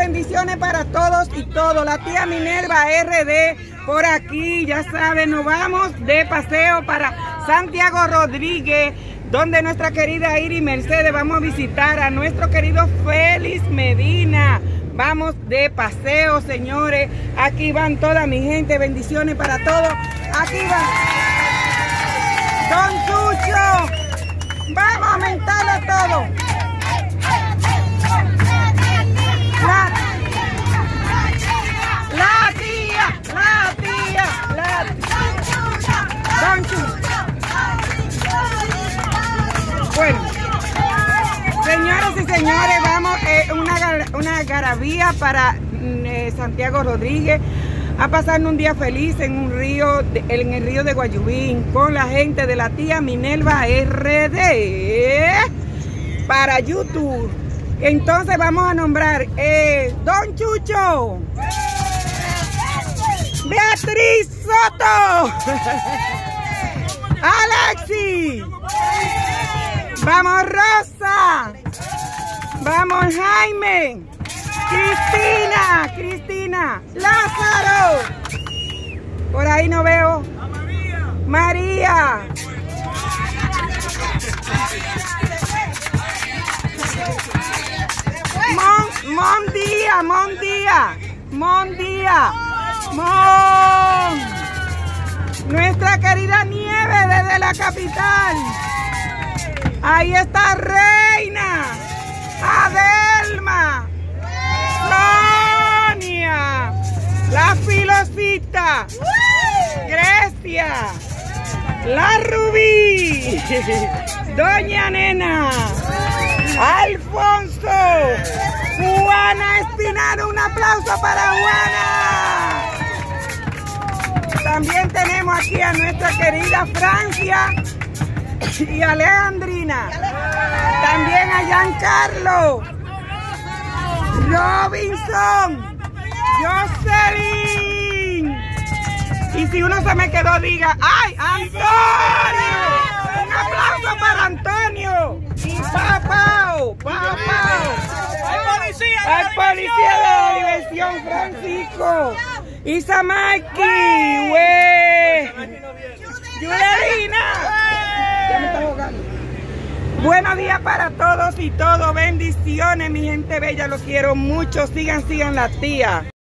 bendiciones para todos y todo. La tía Minerva RD por aquí, ya saben, nos vamos de paseo para Santiago Rodríguez, donde nuestra querida Iris Mercedes vamos a visitar a nuestro querido Félix Medina. Vamos de paseo, señores. Aquí van toda mi gente, bendiciones para todos. Aquí va Don Chucho. Vamos a aumentarlo todo. La tía. Don Chucho. Bueno, señoras y señores, vamos una garabía para Santiago Rodríguez, a pasar un día feliz en un río, en el río de Guayubín, con la gente de la tía Minerva RD para YouTube. Entonces vamos a nombrar Don Chucho, Beatriz Soto, Alexi, vamos Rosa, vamos Jaime, Cristina, Lázaro, por ahí no veo, María, Mon, nuestra querida Nieve desde la capital, ahí está Reina, Adelma, Sonia, la Filosita, Grecia, la Rubí, Doña Nena, Alfonso, Juana Espinal, un aplauso para Juana. También tenemos aquí a nuestra querida Francia y a Leandrina. También a Giancarlo, Robinson, Jocelyn. Y si uno se me quedó, diga, ¡ay, Antonio! Un aplauso para Antonio. Y Papao. Al policía de la diversión, Francisco. Y Samaki, güey. Yudelina. Ya me está ahogando. Buenos días para todos y todo. Bendiciones, mi gente bella. Los quiero mucho. Sigan la tía.